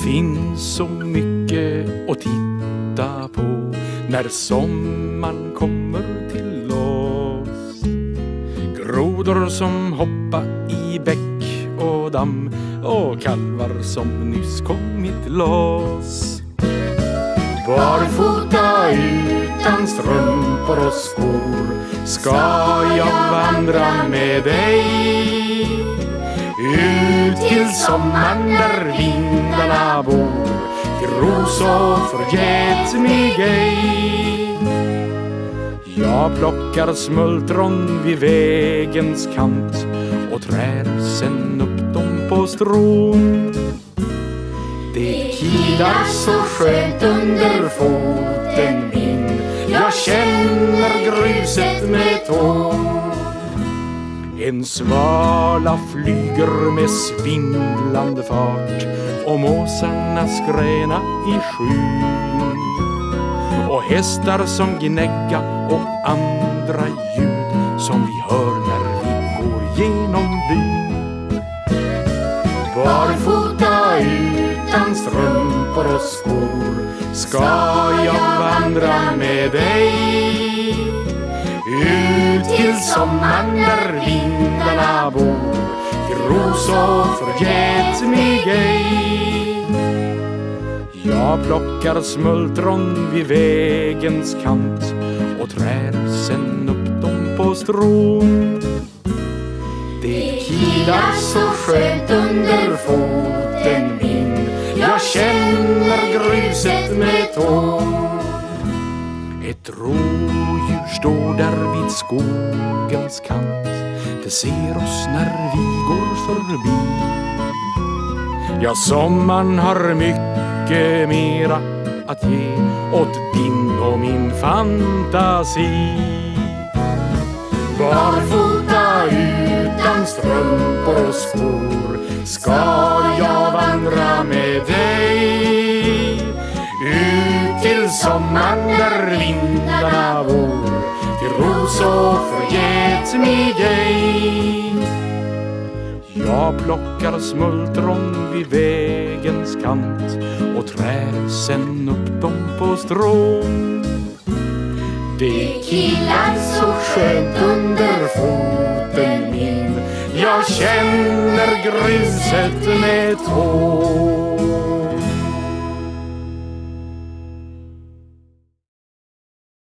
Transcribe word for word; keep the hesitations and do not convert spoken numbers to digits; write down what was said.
finns så mycket att titta på när sommaren kommer till oss. Grodor som hoppar i bäck och damm och kalvar som nyss kommit loss. Barfota utan strumpor och skor ska jag vandra med dig ut till sommaren där vindarna bor, till ros och förget mig ej. Jag plockar smultron vid vägens kant och trär sen upp dem på strån. Det kilar så skönt under foten min, jag känner gruset med tån. En svala flyger med svindlande fart och måsarna skräna i skyn. Och hästar som gnägga och andra ljud som vi hör när vi går genom byn. Barfota utan strumpor och skor ska jag vandra med dig ut till sommaren där vindarna bor, till ros och förget mig ej. Jag plockar smultron vid vägens kant och trär sen upp dem på strån. Det kilar så skönt under foten min, jag känner gruset med tån. Ett rådjur står där vid skogens kant, det ser oss när vi går förbi. Ja, sommaren har mycket mera att ge åt din och min fantasi. Barfota utan strumpor och skor ska jag vandra med dig ut till sommaren där vindarna bor, till ros och förget mig ej. Jag plockar smultron vid vägens kant och trär sen upp dem på strån. Det kilar så skönt under foten min, jag känner gruset med tån.